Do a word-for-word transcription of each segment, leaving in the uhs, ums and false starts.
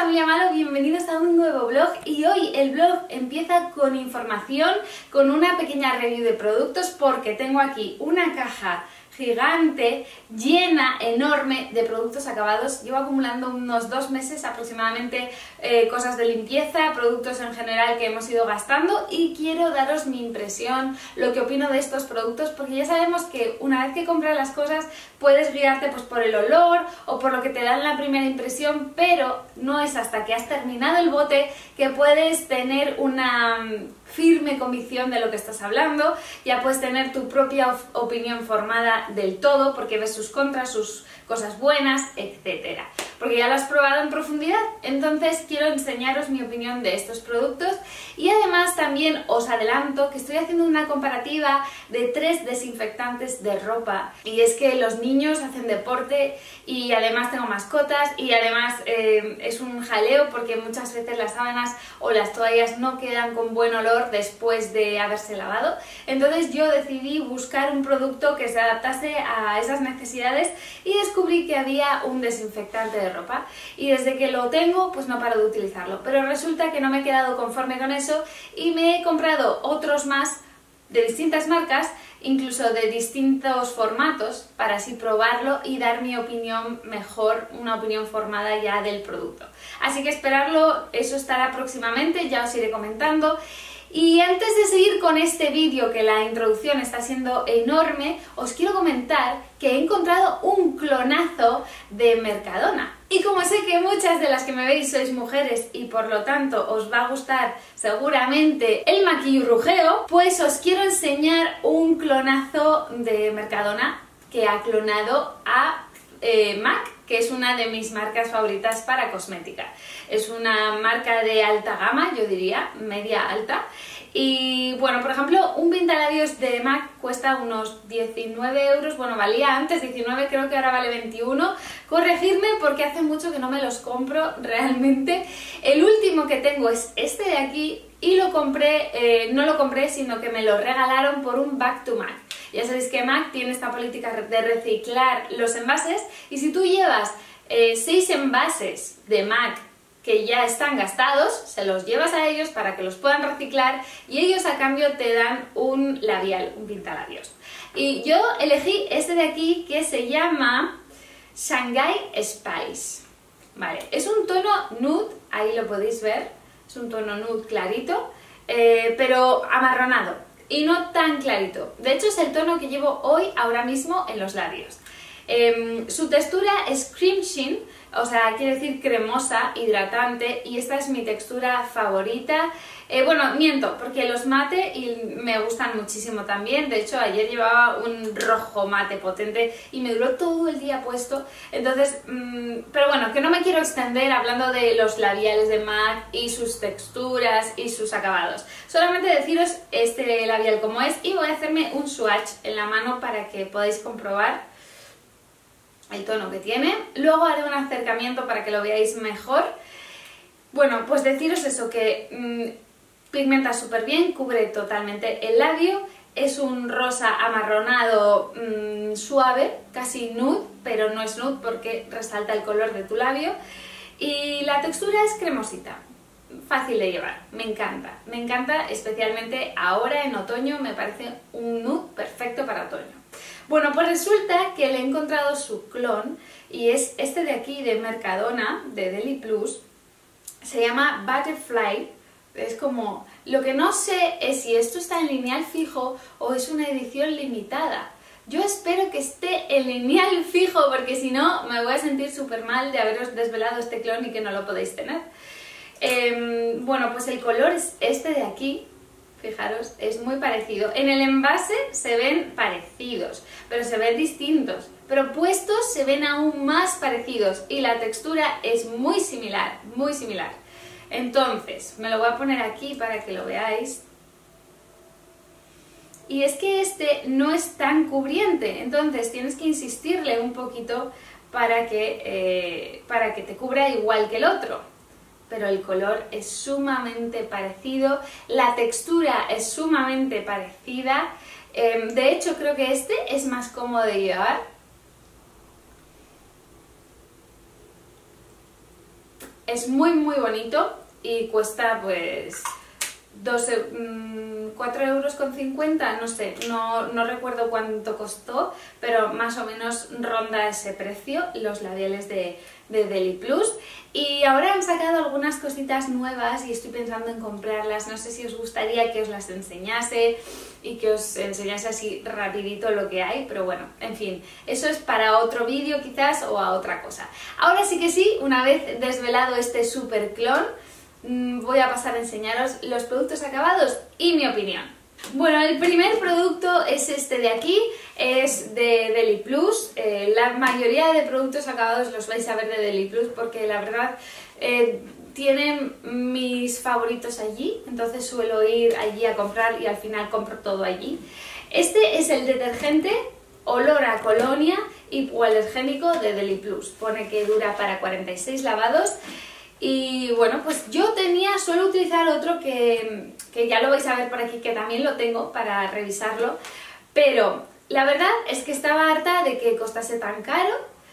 familia Malo, bienvenidos a un nuevo vlog y hoy el vlog empieza con información, con una pequeña review de productos porque tengo aquí una caja gigante, llena, enorme de productos acabados. Llevo acumulando unos dos meses aproximadamente eh, cosas de limpieza, productos en general que hemos ido gastando y quiero daros mi impresión, lo que opino de estos productos, porque ya sabemos que una vez que compras las cosas puedes guiarte pues por el olor o por lo que te dan la primera impresión, pero no es hasta que has terminado el bote que puedes tener una firme convicción de lo que estás hablando, ya puedes tener tu propia opinión formada del todo porque ves sus contras, sus cosas buenas, etcétera. Porque ya lo has probado en profundidad, entonces quiero enseñaros mi opinión de estos productos y además también os adelanto que estoy haciendo una comparativa de tres desinfectantes de ropa y es que los niños hacen deporte y además tengo mascotas y además eh, es un jaleo porque muchas veces las sábanas o las toallas no quedan con buen olor después de haberse lavado, entonces yo decidí buscar un producto que se adaptase a esas necesidades y descubrí que había un desinfectante de ropa y desde que lo tengo pues no paro de utilizarlo, pero resulta que no me he quedado conforme con eso y me he comprado otros más de distintas marcas, incluso de distintos formatos, para así probarlo y dar mi opinión mejor, una opinión formada ya del producto. Así que esperarlo, eso estará próximamente, ya os iré comentando. Y antes de seguir con este vídeo, que la introducción está siendo enorme, os quiero comentar que he encontrado un clonazo de Mercadona. Y como sé que muchas de las que me veis sois mujeres y por lo tanto os va a gustar seguramente el maquillurrujeo, pues os quiero enseñar un clonazo de Mercadona que ha clonado a eh, MAC, que es una de mis marcas favoritas para cosmética. Es una marca de alta gama, yo diría, media alta. Y bueno, por ejemplo, un pintalabios de MAC cuesta unos diecinueve euros, bueno, valía antes diecinueve, creo que ahora vale veintiuno. Corregidme porque hace mucho que no me los compro realmente. El último que tengo es este de aquí y lo compré, eh, no lo compré, sino que me lo regalaron por un Back to MAC. Ya sabéis que MAC tiene esta política de reciclar los envases y si tú llevas eh, seis envases de MAC que ya están gastados, se los llevas a ellos para que los puedan reciclar y ellos a cambio te dan un labial, un pintalabios. Y yo elegí este de aquí que se llama Shanghai Spice. Vale, es un tono nude, ahí lo podéis ver, es un tono nude clarito, eh, pero amarronado y no tan clarito. De hecho es el tono que llevo hoy, ahora mismo, en los labios. Eh, su textura es cream sheen, o sea, quiere decir cremosa, hidratante, y esta es mi textura favorita. Eh, bueno, miento, porque los mate y me gustan muchísimo también. De hecho, ayer llevaba un rojo mate potente y me duró todo el día puesto. Entonces, mmm, pero bueno, que no me quiero extender hablando de los labiales de MAC y sus texturas y sus acabados. Solamente deciros este labial como es y voy a hacerme un swatch en la mano para que podáis comprobar el tono que tiene. Luego haré un acercamiento para que lo veáis mejor. Bueno, pues deciros eso, que mmm, pigmenta súper bien, cubre totalmente el labio, es un rosa amarronado mmm, suave, casi nude, pero no es nude porque resalta el color de tu labio y la textura es cremosita, fácil de llevar, me encanta, me encanta especialmente ahora en otoño, me parece un nude perfecto para otoño. Bueno, pues resulta que le he encontrado su clon y es este de aquí de Mercadona, de Deli Plus, se llama Butterfly. Es como, lo que no sé es si esto está en lineal fijo o es una edición limitada. Yo espero que esté en lineal fijo porque si no me voy a sentir súper mal de haberos desvelado este clon y que no lo podéis tener. Eh, bueno, pues el color es este de aquí. Fijaros, es muy parecido. En el envase se ven parecidos, pero se ven distintos. Pero puestos se ven aún más parecidos y la textura es muy similar, muy similar. Entonces, me lo voy a poner aquí para que lo veáis. Y es que este no es tan cubriente, entonces tienes que insistirle un poquito para que, eh, para que te cubra igual que el otro. Pero el color es sumamente parecido, la textura es sumamente parecida. Eh, de hecho, creo que este es más cómodo de llevar. es muy muy bonito y cuesta pues cuatro euros con cincuenta, no sé, no, no recuerdo cuánto costó, pero más o menos ronda ese precio, los labiales de, de Deliplus. Y ahora han sacado algunas cositas nuevas y estoy pensando en comprarlas, no sé si os gustaría que os las enseñase y que os enseñase así rapidito lo que hay, pero bueno, en fin, eso es para otro vídeo quizás o a otra cosa. Ahora sí que sí, una vez desvelado este super clon, voy a pasar a enseñaros los productos acabados y mi opinión. Bueno, el primer producto es este de aquí, es de Deliplus. Eh, la mayoría de productos acabados los vais a ver de Deliplus porque la verdad eh, tienen mis favoritos allí, entonces suelo ir allí a comprar y al final compro todo allí. Este es el detergente olor a colonia hipoalergénico de Deliplus, pone que dura para cuarenta y seis lavados. Y bueno, pues yo tenía, suelo utilizar otro que, que ya lo vais a ver por aquí, que también lo tengo para revisarlo, pero la verdad es que estaba harta de que costase tan caro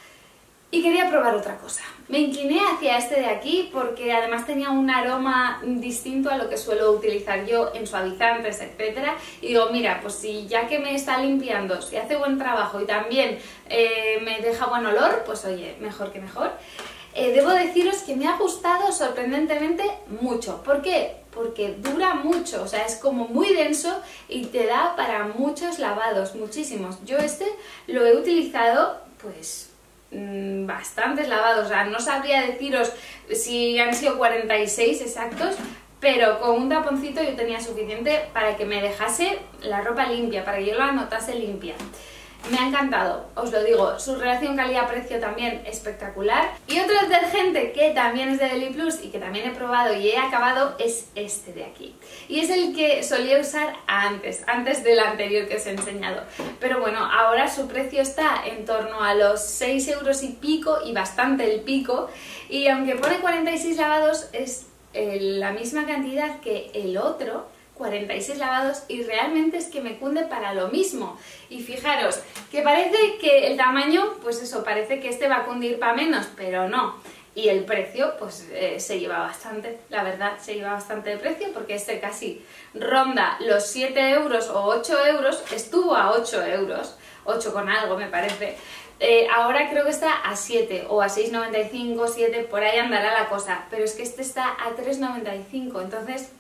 y quería probar otra cosa. Me incliné hacia este de aquí porque además tenía un aroma distinto a lo que suelo utilizar yo en suavizantes, etcétera. Y digo, mira, pues si ya que me está limpiando, si hace buen trabajo y también eh, me deja buen olor, pues oye, mejor que mejor. Eh, debo deciros que me ha gustado sorprendentemente mucho. ¿Por qué? Porque dura mucho, o sea, es como muy denso y te da para muchos lavados, muchísimos. Yo este lo he utilizado, pues, mmm, bastantes lavados, o sea, no sabría deciros si han sido cuarenta y seis exactos, pero con un taponcito yo tenía suficiente para que me dejase la ropa limpia, para que yo la notase limpia. Me ha encantado, os lo digo, su relación calidad-precio también espectacular. Y otro detergente que también es de Deliplus y que también he probado y he acabado es este de aquí. Y es el que solía usar antes, antes del anterior que os he enseñado. Pero bueno, ahora su precio está en torno a los seis euros y pico, y bastante el pico. Y aunque pone cuarenta y seis lavados, es eh, la misma cantidad que el otro, cuarenta y seis lavados, y realmente es que me cunde para lo mismo. Y fijaros, que parece que el tamaño, pues eso, parece que este va a cundir para menos, pero no. Y el precio, pues eh, se lleva bastante, la verdad, se lleva bastante de precio, porque este casi ronda los siete euros o ocho euros, estuvo a ocho euros, ocho con algo me parece. Eh, ahora creo que está a siete o a seis noventa y cinco, siete, por ahí andará la cosa, pero es que este está a tres noventa y cinco, entonces...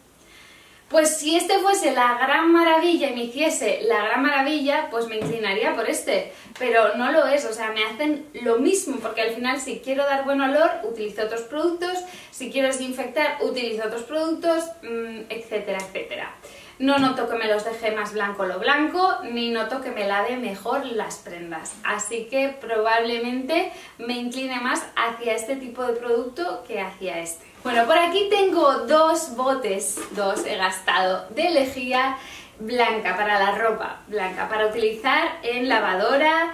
Pues si este fuese la gran maravilla y me hiciese la gran maravilla, pues me inclinaría por este, pero no lo es, o sea, me hacen lo mismo, porque al final si quiero dar buen olor, utilizo otros productos, si quiero desinfectar, utilizo otros productos, etcétera, etcétera. No noto que me los deje más blanco lo blanco, ni noto que me lave mejor las prendas, así que probablemente me incline más hacia este tipo de producto que hacia este. Bueno, por aquí tengo dos botes, dos he gastado, de lejía blanca para la ropa, blanca para utilizar en lavadora,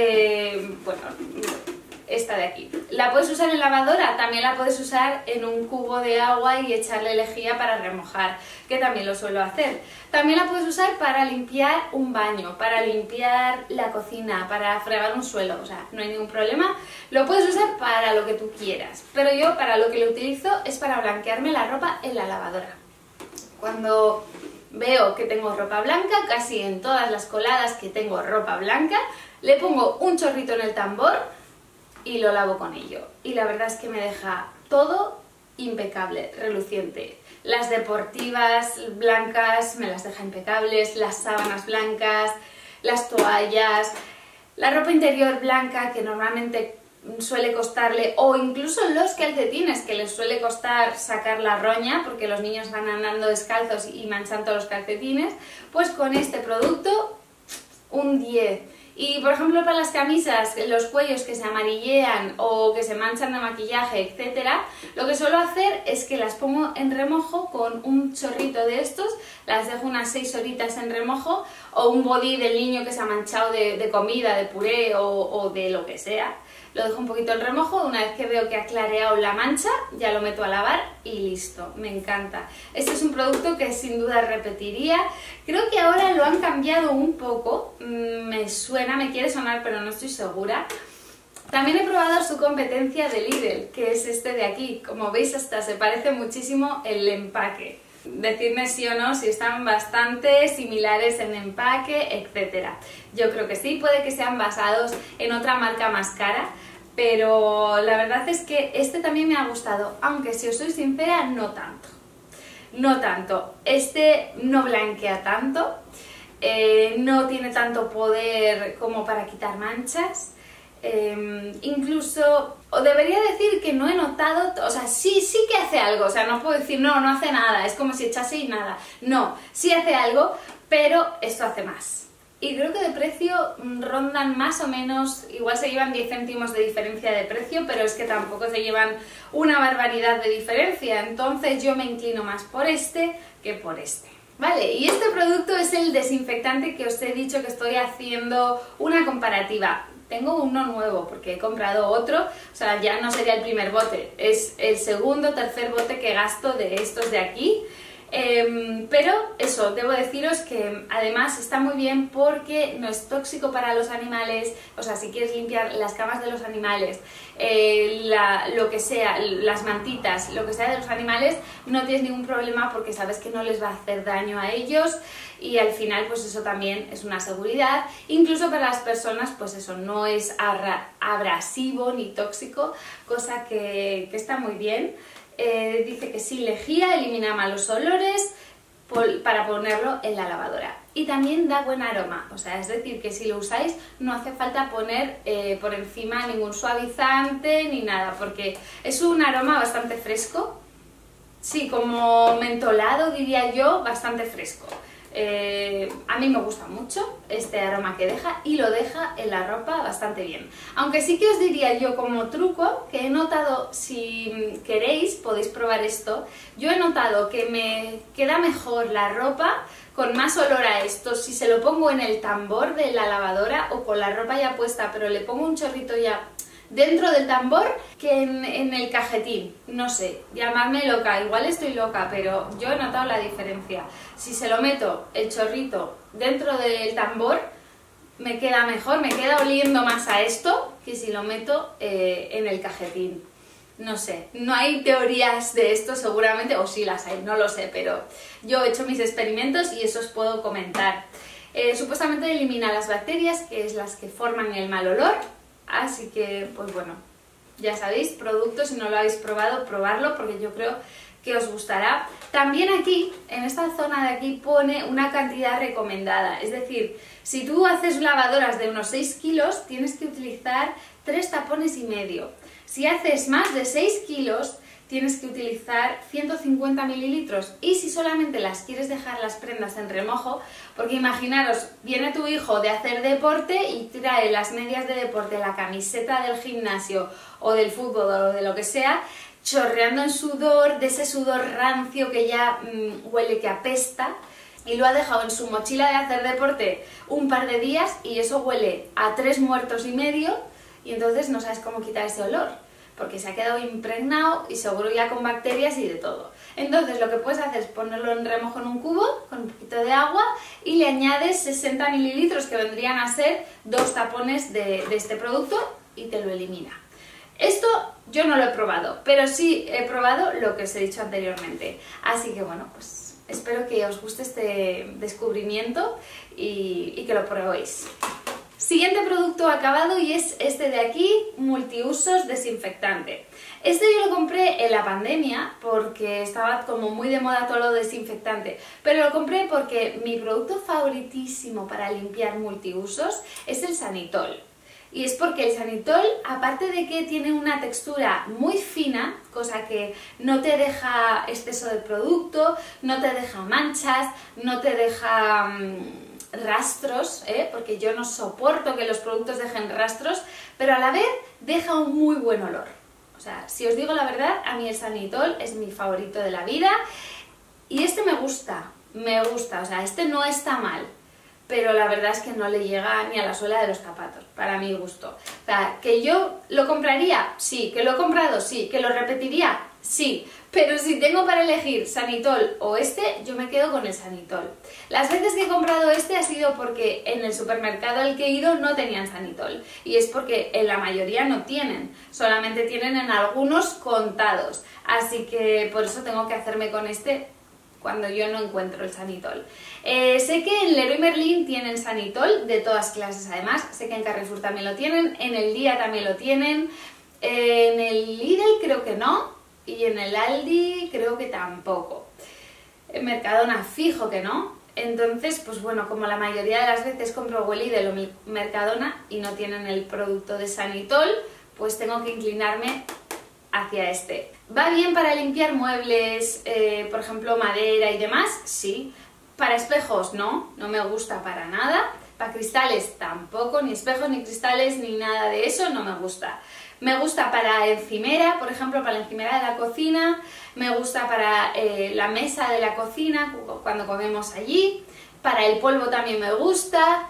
eh, bueno, esta de aquí. La puedes usar en lavadora, también la puedes usar en un cubo de agua y echarle lejía para remojar, que también lo suelo hacer. También la puedes usar para limpiar un baño, para limpiar la cocina, para fregar un suelo, o sea, no hay ningún problema. Lo puedes usar para lo que tú quieras, pero yo para lo que lo utilizo es para blanquearme la ropa en la lavadora. Cuando veo que tengo ropa blanca, casi en todas las coladas que tengo ropa blanca, le pongo un chorrito en el tambor y lo lavo con ello. Y la verdad es que me deja todo impecable, reluciente. Las deportivas blancas me las deja impecables, las sábanas blancas, las toallas, la ropa interior blanca que normalmente suele costarle, o incluso los calcetines que les suele costar sacar la roña porque los niños van andando descalzos y manchan todos los calcetines, pues con este producto un diez. Y por ejemplo para las camisas, los cuellos que se amarillean o que se manchan de maquillaje, etcétera, lo que suelo hacer es que las pongo en remojo con un chorrito de estos, las dejo unas seis horitas en remojo, o un body del niño que se ha manchado de, de comida, de puré o, o de lo que sea. Lo dejo un poquito en remojo, una vez que veo que ha clareado la mancha, ya lo meto a lavar y listo, me encanta. Este es un producto que sin duda repetiría. Creo que ahora lo han cambiado un poco, me suena, me quiere sonar pero no estoy segura. También he probado su competencia de Lidl, que es este de aquí. Como veis, hasta se parece muchísimo el empaque. Decidme sí o no si están bastante similares en empaque, etcétera. Yo creo que sí, puede que sean basados en otra marca más cara, pero la verdad es que este también me ha gustado, aunque si os soy sincera, no tanto. No tanto. Este no blanquea tanto, eh, no tiene tanto poder como para quitar manchas. Eh, incluso, o debería decir que no he notado, o sea, sí, sí que hace algo, o sea, no puedo decir no, no hace nada, es como si echase y nada. No, sí hace algo, pero esto hace más. Y creo que de precio rondan más o menos, igual se llevan diez céntimos de diferencia de precio, pero es que tampoco se llevan una barbaridad de diferencia, entonces yo me inclino más por este que por este. Vale, y este producto es el desinfectante que os he dicho que estoy haciendo una comparativa. Tengo uno nuevo porque he comprado otro, o sea, ya no sería el primer bote, es el segundo o tercer bote que gasto de estos de aquí. Eh, pero eso, debo deciros que además está muy bien porque no es tóxico para los animales, o sea, si quieres limpiar las camas de los animales, eh, la, lo que sea, las mantitas, lo que sea de los animales, no tienes ningún problema porque sabes que no les va a hacer daño a ellos y al final pues eso también es una seguridad. Incluso para las personas pues eso no es abrasivo ni tóxico, cosa que, que está muy bien. Eh, dice que sí lejía, elimina malos olores para ponerlo en la lavadora y también da buen aroma, o sea, es decir que si lo usáis no hace falta poner eh, por encima ningún suavizante ni nada porque es un aroma bastante fresco, sí, como mentolado diría yo, bastante fresco. Eh, a mí me gusta mucho este aroma que deja y lo deja en la ropa bastante bien. Aunque sí que os diría yo como truco, que he notado, si queréis podéis probar esto, yo he notado que me queda mejor la ropa con más olor a esto si se lo pongo en el tambor de la lavadora o con la ropa ya puesta, pero le pongo un chorrito ya dentro del tambor que en, en el cajetín. No sé, llamadme loca, igual estoy loca, pero yo he notado la diferencia. Si se lo meto el chorrito dentro del tambor, me queda mejor, me queda oliendo más a esto que si lo meto eh, en el cajetín. No sé, no hay teorías de esto seguramente, o sí las hay, no lo sé, pero yo he hecho mis experimentos y eso os puedo comentar. Eh, supuestamente elimina las bacterias, que es las que forman el mal olor. Así que, pues bueno, ya sabéis, productos, si no lo habéis probado, probarlo porque yo creo que os gustará. También aquí, en esta zona de aquí, pone una cantidad recomendada. Es decir, si tú haces lavadoras de unos seis kilos, tienes que utilizar tres tapones y medio. Si haces más de seis kilos, tienes que utilizar ciento cincuenta mililitros y si solamente las quieres dejar las prendas en remojo, porque imaginaros, viene tu hijo de hacer deporte y trae las medias de deporte, la camiseta del gimnasio o del fútbol o de lo que sea, chorreando en sudor, de ese sudor rancio que ya mmm, huele que apesta, y lo ha dejado en su mochila de hacer deporte un par de días y eso huele a tres muertos y medio y entonces no sabes cómo quitar ese olor, porque se ha quedado impregnado y seguro ya con bacterias y de todo. Entonces lo que puedes hacer es ponerlo en remojo en un cubo con un poquito de agua y le añades sesenta mililitros que vendrían a ser dos tapones de, de este producto y te lo elimina. Esto yo no lo he probado, pero sí he probado lo que os he dicho anteriormente. Así que bueno, pues espero que os guste este descubrimiento y, y que lo probéis. Siguiente producto acabado y es este de aquí, multiusos desinfectante. Este yo lo compré en la pandemia porque estaba como muy de moda todo lo desinfectante, pero lo compré porque mi producto favoritísimo para limpiar multiusos es el Sanitol. Y es porque el Sanitol, aparte de que tiene una textura muy fina, cosa que no te deja exceso de producto, no te deja manchas, no te deja mmm, rastros, ¿eh? Porque yo no soporto que los productos dejen rastros, pero a la vez deja un muy buen olor. O sea, si os digo la verdad, a mí el Sanitol es mi favorito de la vida y este me gusta, me gusta, o sea, este no está mal, pero la verdad es que no le llega ni a la suela de los zapatos, para mi gusto. O sea, ¿que yo lo compraría? Sí. ¿Que lo he comprado? Sí. ¿Que lo repetiría? Sí. Pero si tengo para elegir Sanitol o este, yo me quedo con el Sanitol. Las veces que he comprado este ha sido porque en el supermercado al que he ido no tenían Sanitol. Y es porque en la mayoría no tienen, solamente tienen en algunos contados. Así que por eso tengo que hacerme con este cuando yo no encuentro el Sanitol. Eh, sé que en Leroy Merlin tienen Sanitol de todas clases además, sé que en Carrefour también lo tienen, en el Día también lo tienen, eh, en el Lidl creo que no, y en el Aldi creo que tampoco. En Mercadona fijo que no. Entonces, pues bueno, como la mayoría de las veces compro o Lidl o Mercadona y no tienen el producto de Sanitol, pues tengo que inclinarme hacia este. ¿Va bien para limpiar muebles, eh, por ejemplo madera y demás? Sí. Para espejos no, no me gusta para nada. Para cristales tampoco, ni espejos, ni cristales, ni nada de eso, no me gusta. Me gusta para encimera, por ejemplo, para la encimera de la cocina, me gusta para eh, la mesa de la cocina, cuando comemos allí, para el polvo también me gusta,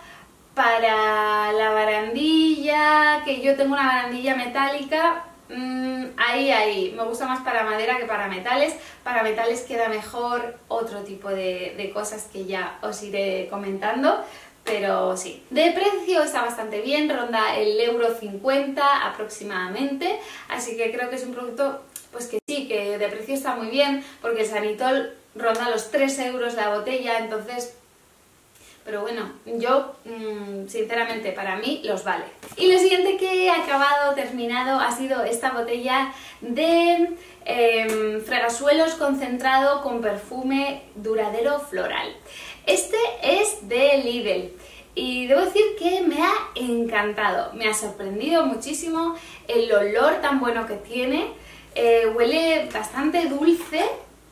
para la barandilla, que yo tengo una barandilla metálica, mmm, ahí, ahí, me gusta más para madera que para metales. Para metales queda mejor otro tipo de, de cosas que ya os iré comentando. Pero sí, de precio está bastante bien, ronda el euro cincuenta aproximadamente, así que creo que es un producto pues que sí, que de precio está muy bien, porque el Sanitol ronda los tres euros la botella, entonces, pero bueno, yo mmm, sinceramente para mí los vale. Y lo siguiente que he acabado, terminado, ha sido esta botella de eh, fregasuelos concentrado con perfume duradero floral. Este es de Lidl y debo decir que me ha encantado, me ha sorprendido muchísimo el olor tan bueno que tiene, eh, huele bastante dulce,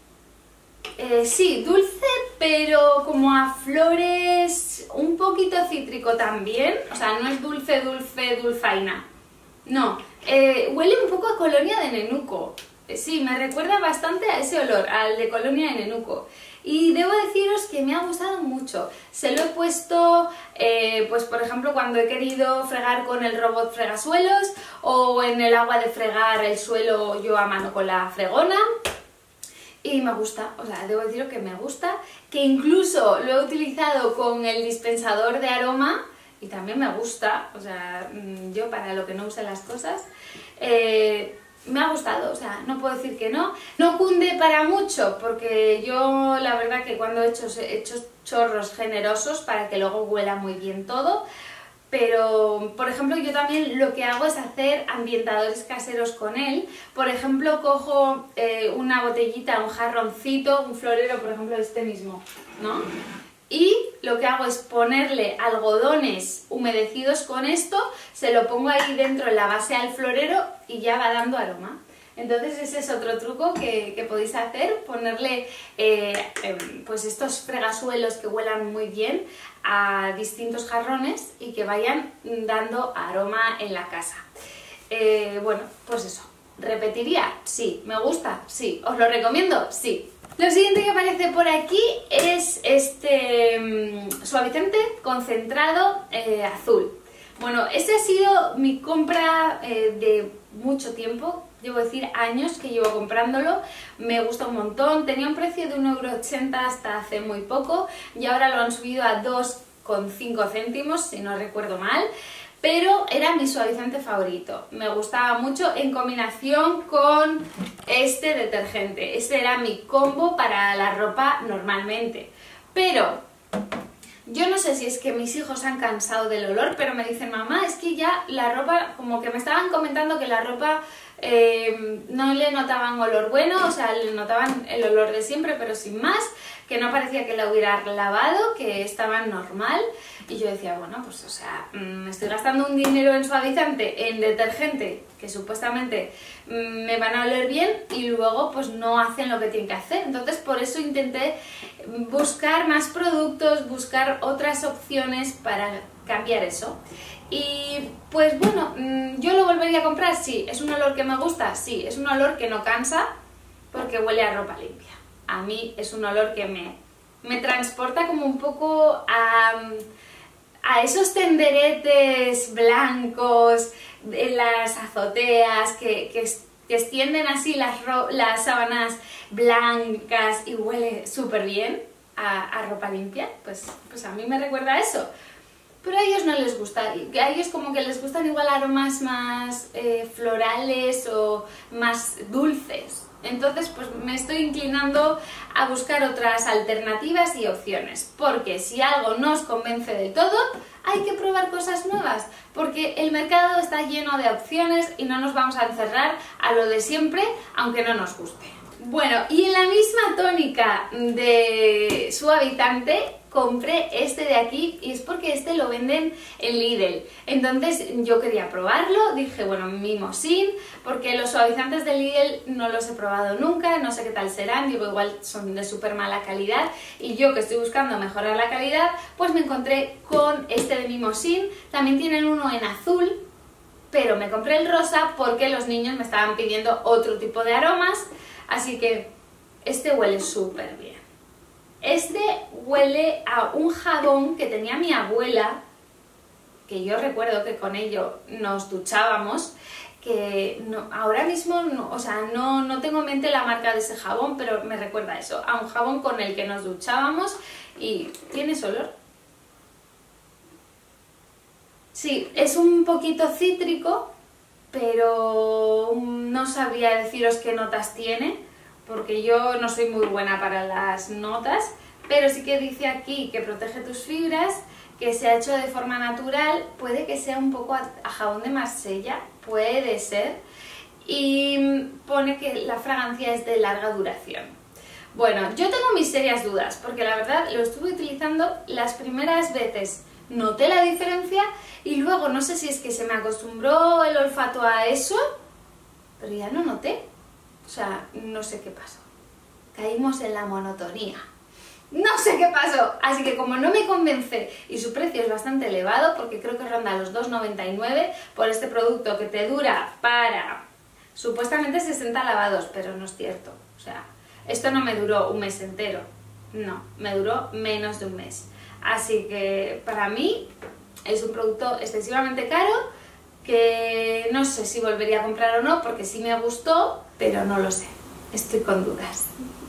eh, sí, dulce pero como a flores, un poquito cítrico también, o sea, no es dulce, dulce, dulzaina, no, eh, huele un poco a colonia de nenuco, eh, sí, me recuerda bastante a ese olor, al de colonia de nenuco. Y debo deciros que me ha gustado mucho. Se lo he puesto, eh, pues por ejemplo, cuando he querido fregar con el robot fregasuelos o en el agua de fregar el suelo yo a mano con la fregona. Y me gusta, o sea, debo deciros que me gusta, que incluso lo he utilizado con el dispensador de aroma y también me gusta, o sea, yo para lo que no use las cosas. Eh, Me ha gustado, o sea, no puedo decir que no. No cunde para mucho, porque yo la verdad que cuando he hecho, he hecho chorros generosos para que luego huela muy bien todo. Pero, por ejemplo, yo también lo que hago es hacer ambientadores caseros con él. Por ejemplo, cojo eh, una botellita, un jarroncito, un florero, por ejemplo, este mismo, ¿no? Y lo que hago es ponerle algodones humedecidos con esto, se lo pongo ahí dentro en la base al florero y ya va dando aroma. Entonces ese es otro truco que, que podéis hacer, ponerle eh, eh, pues estos fregasuelos que huelan muy bien a distintos jarrones y que vayan dando aroma en la casa. Eh, bueno, pues eso. ¿Repetiría? Sí. ¿Me gusta? Sí. ¿Os lo recomiendo? Sí. Lo siguiente que aparece por aquí es este mmm, suavizante concentrado eh, azul. Bueno, este ha sido mi compra eh, de mucho tiempo, debo decir años que llevo comprándolo, me gusta un montón, tenía un precio de un euro ochenta hasta hace muy poco y ahora lo han subido a dos con cinco céntimos, si no recuerdo mal. Pero era mi suavizante favorito, me gustaba mucho en combinación con este detergente. Este era mi combo para la ropa normalmente. Pero yo no sé si es que mis hijos han cansado del olor, pero me dicen, mamá, es que ya la ropa, como que me estaban comentando que la ropa eh, no le notaban olor bueno, o sea, le notaban el olor de siempre, pero sin más, que no parecía que la hubiera lavado, que estaba normal. Y yo decía, bueno, pues o sea, me estoy gastando un dinero en suavizante, en detergente, que supuestamente me van a oler bien y luego pues no hacen lo que tienen que hacer. Entonces por eso intenté buscar más productos, buscar otras opciones para cambiar eso. Y pues bueno, yo lo volvería a comprar, sí. ¿Es un olor que me gusta? Sí. ¿Es un olor que no cansa? Porque huele a ropa limpia. A mí es un olor que me, me transporta como un poco a, a esos tenderetes blancos en las azoteas que, que que extienden así las, las sábanas blancas y huele súper bien a, a ropa limpia, pues, pues a mí me recuerda a eso. Pero a ellos no les gusta, a ellos como que les gustan igual aromas más eh, florales o más dulces. Entonces pues me estoy inclinando a buscar otras alternativas y opciones, porque si algo no os convence del todo, hay que probar cosas nuevas, porque el mercado está lleno de opciones y no nos vamos a encerrar a lo de siempre, aunque no nos guste. Bueno, y en la misma tónica de suavizante compré este de aquí, y es porque este lo venden en Lidl. Entonces yo quería probarlo, dije, bueno, Mimosin, porque los suavizantes de Lidl no los he probado nunca, no sé qué tal serán, digo, igual son de súper mala calidad, y yo que estoy buscando mejorar la calidad, pues me encontré con este de Mimosin. También tienen uno en azul, pero me compré el rosa porque los niños me estaban pidiendo otro tipo de aromas, así que este huele súper bien. Este huele a un jabón que tenía mi abuela, que yo recuerdo que con ello nos duchábamos, que no, ahora mismo, no, o sea, no, no tengo en mente la marca de ese jabón, pero me recuerda a eso, a un jabón con el que nos duchábamos y tiene ese olor. Sí, es un poquito cítrico, pero no sabría deciros qué notas tiene, porque yo no soy muy buena para las notas, pero sí que dice aquí que protege tus fibras, que se ha hecho de forma natural, puede que sea un poco a, a jabón de Marsella, puede ser, y pone que la fragancia es de larga duración. Bueno, yo tengo mis serias dudas, porque la verdad lo estuve utilizando las primeras veces, noté la diferencia, y luego no sé si es que se me acostumbró el olfato a eso, pero ya no noté. O sea, no sé qué pasó. Caímos en la monotonía. No sé qué pasó. Así que como no me convence y su precio es bastante elevado, porque creo que ronda los dos noventa y nueve por este producto que te dura para supuestamente sesenta lavados, pero no es cierto. O sea, esto no me duró un mes entero. No, me duró menos de un mes. Así que para mí es un producto excesivamente caro, que no sé si volvería a comprar o no, porque sí me gustó, pero no lo sé, estoy con dudas.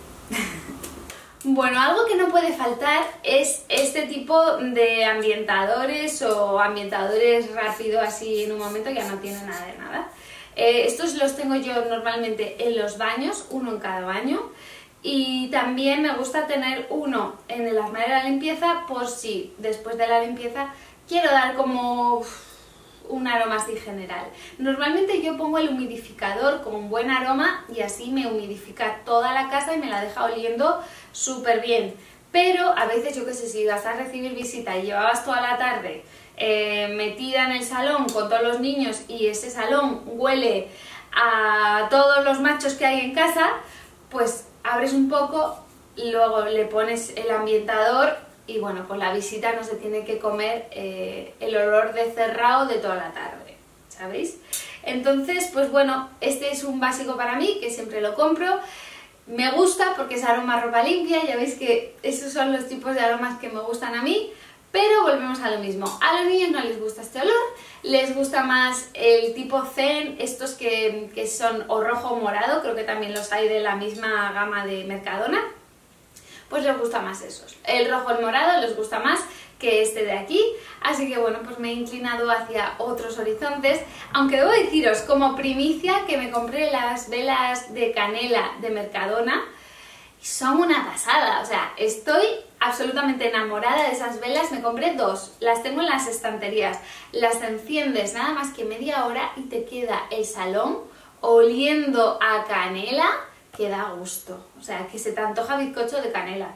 Bueno, algo que no puede faltar es este tipo de ambientadores o ambientadores rápido, así en un momento, ya no tiene nada de nada. Eh, estos los tengo yo normalmente en los baños, uno en cada baño, y también me gusta tener uno en el armario de la limpieza por si después de la limpieza quiero dar como un aroma así general. Normalmente yo pongo el humidificador con un buen aroma y así me humidifica toda la casa y me la deja oliendo súper bien. Pero a veces, yo qué sé, si vas a recibir visita y llevabas toda la tarde eh, metida en el salón con todos los niños y ese salón huele a todos los machos que hay en casa, pues abres un poco, luego le pones el ambientador y bueno, pues la visita no se tiene que comer eh, el olor de cerrado de toda la tarde, ¿sabéis? Entonces, pues bueno, este es un básico para mí, que siempre lo compro. Me gusta porque es aroma a ropa limpia, ya veis que esos son los tipos de aromas que me gustan a mí, pero volvemos a lo mismo. A los niños no les gusta este olor, les gusta más el tipo zen, estos que, que son o rojo o morado, creo que también los hay de la misma gama de Mercadona. Pues les gusta más esos. El rojo y el morado les gusta más que este de aquí, así que bueno, pues me he inclinado hacia otros horizontes, aunque debo deciros como primicia que me compré las velas de canela de Mercadona y son una pasada, o sea, estoy absolutamente enamorada de esas velas. Me compré dos, las tengo en las estanterías, las enciendes nada más que media hora y te queda el salón oliendo a canela, que da gusto, o sea, que se te antoja bizcocho de canela.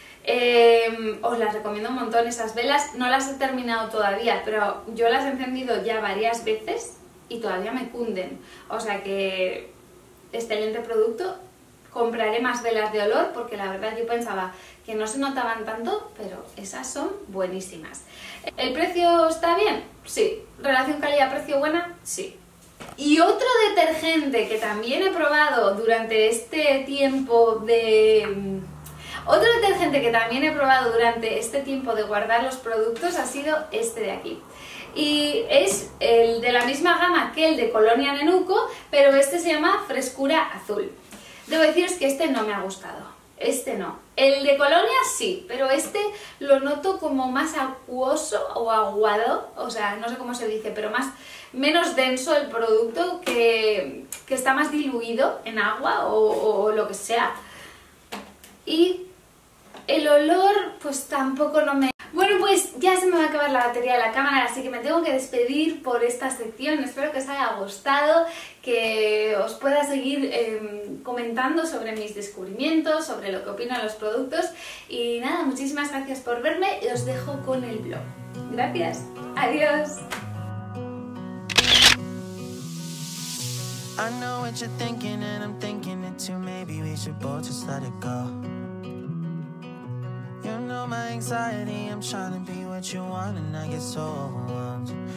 Eh, os las recomiendo un montón esas velas, no las he terminado todavía, pero yo las he encendido ya varias veces y todavía me cunden, o sea que excelente producto. Compraré más velas de olor porque la verdad yo pensaba que no se notaban tanto, pero esas son buenísimas. ¿El precio está bien? Sí. ¿Relación calidad-precio buena? Sí. Y otro detergente que también he probado durante este tiempo de... Otro detergente que también he probado durante este tiempo de guardar los productos ha sido este de aquí. y es el de la misma gama que el de Colonia Nenuco, pero este se llama Frescura Azul. Debo deciros que este no me ha gustado, este no. El de Colonia sí, pero este lo noto como más acuoso o aguado, o sea, no sé cómo se dice, pero más menos denso el producto, que, que está más diluido en agua o, o lo que sea. Y el olor pues tampoco no me... Bueno, pues ya se me va a acabar la batería de la cámara, así que me tengo que despedir por esta sección. Espero que os haya gustado, que os pueda seguir eh, comentando sobre mis descubrimientos, sobre lo que opino de los productos. Y nada, muchísimas gracias por verme y os dejo con el blog. Gracias, adiós. I know what you're thinking and I'm thinking it too. Maybe we should both just let it go. You know my anxiety, I'm trying to be what you want and I get so overwhelmed.